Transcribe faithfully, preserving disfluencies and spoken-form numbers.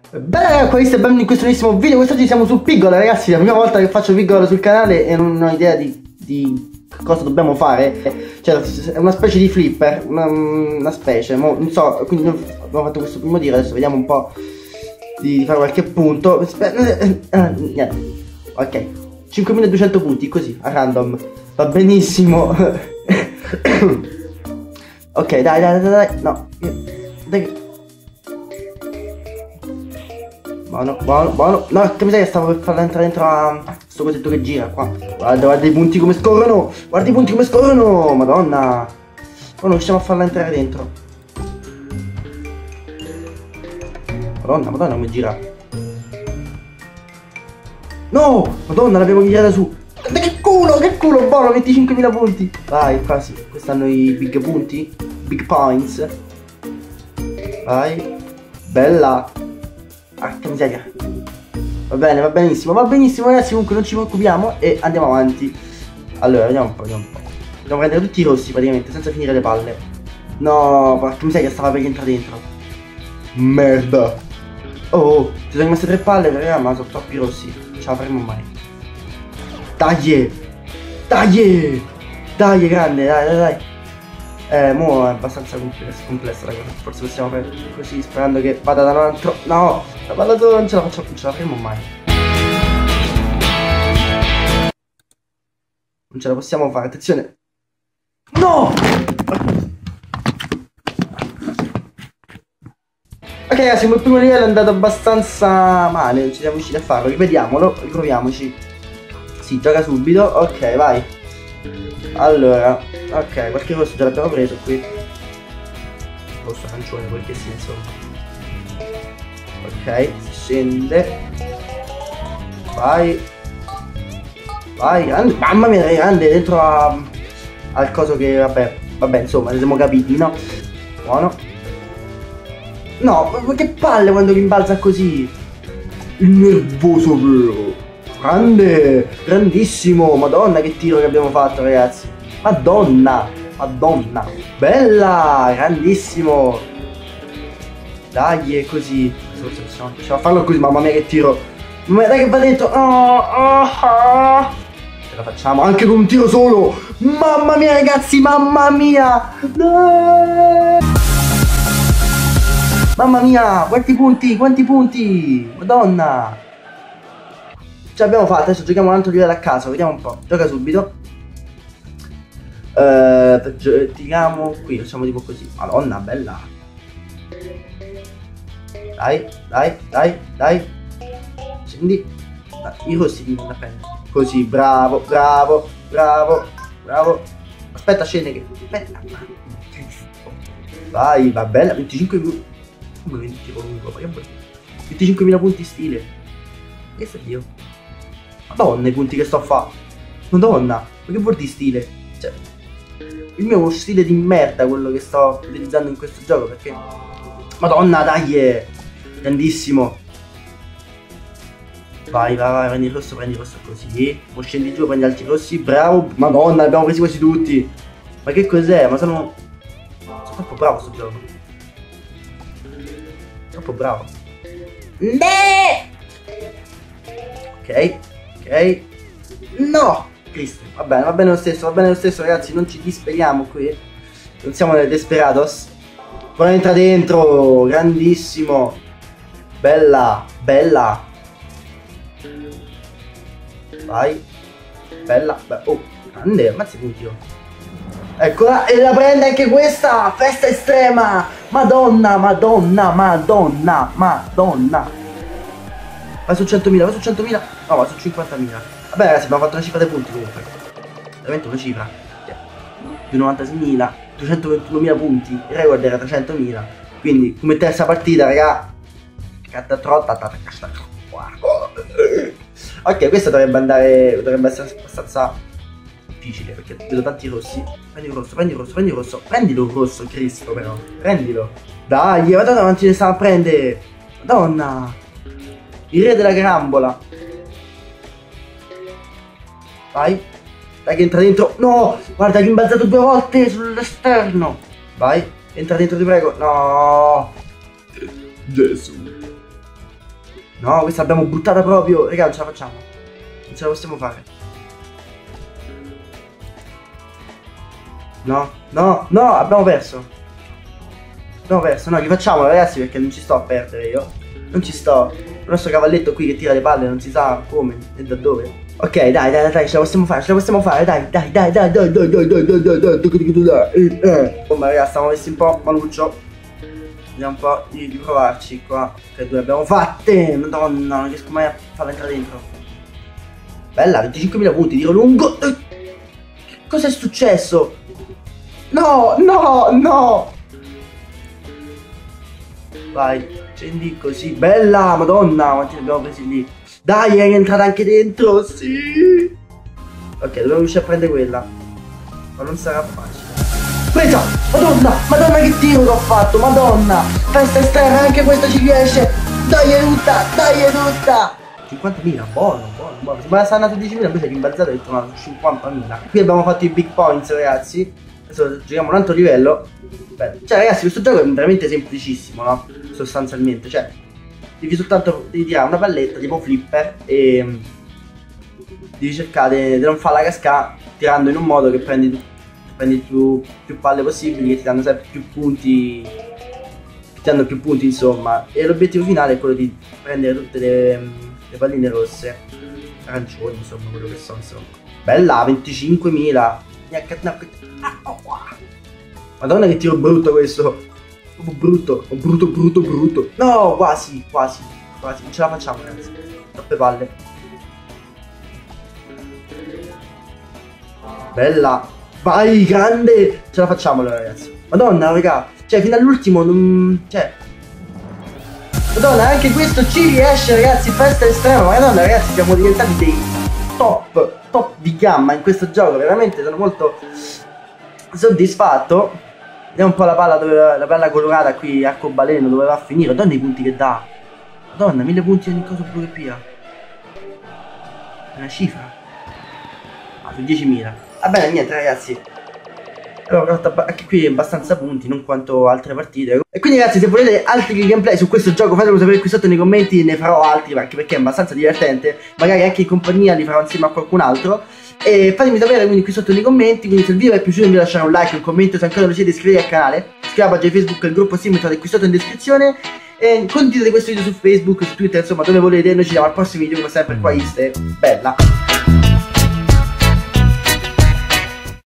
Beh, questo è benvenuti in questo nuovissimo video. Quest'oggi siamo su Piggola, ragazzi. È la prima volta che faccio Piggola sul canale e non ho idea di, di cosa dobbiamo fare. Cioè, è una specie di flipper, una, una specie, mo, non so, quindi abbiamo fatto questo primo tiro. Adesso vediamo un po' di, di fare qualche punto. Niente. Ok, cinquemiladuecento punti, così, a random. Va benissimo. Ok, dai, dai, dai, dai, no. Dai. Buono, buono, buono. No, che miseria, stavo per farla entrare dentro a sto cosetto che gira qua. Guarda, guarda i punti come scorrono. Guarda i punti come scorrono. Madonna. Oh, non riusciamo a farla entrare dentro. Madonna, madonna come gira. No, madonna, l'abbiamo girata su. Guarda che culo, che culo, buono, venticinquemila punti. Vai, quasi. Questi hanno i big punti. Big points. Vai. Bella. Ah, che miseria. Va bene, va benissimo, va benissimo ragazzi, comunque non ci preoccupiamo e andiamo avanti. Allora, vediamo un po', vediamo un po'. Dobbiamo prendere tutti i rossi praticamente, senza finire le palle. No, porca miseria, stava per entrare dentro. Merda. Oh, ci sono rimaste tre palle, raga, ma sono troppi rossi. Non ce la faremo mai. Dai! Dai! Dai, grande, dai, dai, dai. Eh, mo è abbastanza complessa, complessa la cosa. Forse possiamo fare così, sperando che vada da un altro. No, la palla solo non ce la facciamo, non ce la faremo mai. Non ce la possiamo fare, attenzione. No! Ok ragazzi, il primo livello è andato abbastanza male, non ci siamo riusciti a farlo. Rivediamolo, riproviamoci. Sì, gioca subito, ok, vai. Allora, ok, qualche rosso già l'abbiamo preso qui. Rosso arancione, quel che sia, insomma. Ok, si scende. Vai. Vai, grande. Mamma mia, grande, dentro a, al coso che, vabbè, vabbè, insomma, ne siamo capiti, no? Buono. No, ma che palle quando rimbalza così. Il nervoso vero. Grande, grandissimo, madonna che tiro che abbiamo fatto ragazzi. Madonna, madonna. Bella, grandissimo. Dai, è così. Forse possiamo, possiamo farlo così, mamma mia che tiro. Ma dai che va dentro. Oh, oh, oh. Ce la facciamo anche con un tiro solo. Mamma mia ragazzi, mamma mia. No. Mamma mia, quanti punti, quanti punti. Madonna. Ce l'abbiamo fatta, adesso giochiamo un altro livello a caso, vediamo un po'. Gioca subito. Uh, tiriamo qui, facciamo tipo così. Madonna, bella. Dai, dai, dai, dai. Scendi. Dai, i rossi ti vengono a prendere. Così, bravo, bravo, bravo, bravo. Aspetta, scende che. Aspetta. Vai, va bella, venticinque minuti. Come venti lungo, venticinquemila punti stile. Che sta Dio? Madonna i punti che sto a fare. Madonna, ma che vuol dire stile? Cioè, il mio è uno stile di merda quello che sto utilizzando in questo gioco perché. Madonna dai, grandissimo. Vai, vai, vai, prendi il rosso, prendi il rosso così. Poi scendi giù, prendi altri rossi, bravo. Madonna, abbiamo presi quasi tutti. Ma che cos'è? Ma sono. Sono troppo bravo sto gioco. Troppo bravo. Ne! Ok. Ok. No! Cristo. Va bene, va bene lo stesso, va bene lo stesso ragazzi, non ci disperiamo qui. Non siamo nel Desperados. Poi entra dentro, grandissimo. Bella, bella. Vai. Bella, beh, oh, grande, ammazza punti io. Eccola, e la prende anche questa, festa estrema. Madonna, madonna, madonna, madonna. Vai su centomila, vai su centomila. No, va su cinquantamila. Vabbè ragazzi, abbiamo fatto una cifra dei punti comunque. Veramente una cifra. Più novantaseimila, duecentoventunomila punti. Il record era trecentomila. Quindi come terza partita, raga. Ok, questa dovrebbe andare. Dovrebbe essere abbastanza difficile perché vedo tanti rossi. Prendi il rosso, prendi il rosso, prendi il rosso. Prendilo il rosso, Cristo però. Prendilo. Dai, madonna, non ce ne sta a prendere. Madonna. Il re della carambola. Vai. Dai che entra dentro. No, guarda, rimbalzato due volte sull'esterno. Vai, entra dentro, ti prego. No. Gesù. No, questa l'abbiamo buttata proprio. Raga, non ce la facciamo. Non ce la possiamo fare. No, no, no, abbiamo perso. Abbiamo perso. No, rifacciamolo ragazzi, perché non ci sto a perdere io. Non ci sto. Il nostro cavalletto qui che tira le palle non si sa come e da dove. Ok, dai, dai, dai, dai, ce la possiamo fare, ce la possiamo fare, dai, dai, dai, dai, dai, dai, dai, dai, dai, dai, dai, dai, dai. Oh, ma ragazzi, stiamo messi un po' maluccio. Vediamo un po' di, di provarci qua. Ok, due abbiamo fatte. Madonna, non riesco mai a farla entrare dentro. Bella, venticinquemila punti, tiro lungo. Che cos'è successo? No, no, no. Vai, scendi così. Bella, madonna, quanti ne abbiamo presi lì. Dai, è entrata anche dentro, sì. Ok, dobbiamo riuscire a prendere quella. Ma non sarà facile. Presa! Madonna! Madonna che tiro che ho fatto! Madonna! Festa esterna, anche questa ci riesce! Dai è tutta! Dai è tutta! cinquantamila, buono, buono, buono. Sembrava sta andato diecimila, poi si è rimbalzato e è tornato cinquantamila. Qui abbiamo fatto i big points ragazzi. Adesso giochiamo un altro livello. Beh, cioè ragazzi, questo gioco è veramente semplicissimo, no? Sostanzialmente, cioè devi soltanto devi tirare una palletta tipo flipper e devi cercare di non farla cascare tirando in un modo che prendi, prendi più, più palle possibili, che ti danno sempre più punti, che ti danno più punti insomma. E l'obiettivo finale è quello di prendere tutte le, le palline rosse, arancioni insomma, quello che so insomma. Bella, venticinquemila. Madonna che tiro brutto questo. Proprio brutto, brutto, brutto, brutto. No, quasi, quasi, quasi. Non ce la facciamo ragazzi. Troppe palle. Bella. Vai, grande. Ce la facciamo allora ragazzi. Madonna raga. Cioè fino all'ultimo non... Cioè Madonna, anche questo ci riesce ragazzi. Festa estrema. Madonna ragazzi, siamo diventati dei top, top di gamma in questo gioco. Veramente sono molto soddisfatto. Vediamo un po' la palla, dove, la palla colorata qui, arcobaleno, dove va a finire. Madonna i punti che dà. Madonna, mille punti ogni cosa pure pia. È una cifra. Ah, su diecimila. Va bene, niente ragazzi. Allora, anche qui abbastanza punti, non quanto altre partite. E quindi ragazzi, se volete altri gameplay su questo gioco fatemelo sapere qui sotto nei commenti. Ne farò altri, anche perché è abbastanza divertente. Magari anche in compagnia li farò insieme a qualcun altro. E fatemi sapere quindi qui sotto nei commenti. Quindi se il video vi è piaciuto vi lasciare un like, un commento. Se ancora non siete iscritti al canale, iscrivetevi alla pagina Facebook, il gruppo Steam, trovate qui sotto in descrizione. E condividete questo video su Facebook, su Twitter, insomma dove volete. Noi ci vediamo al prossimo video come sempre qua Iste. Bella.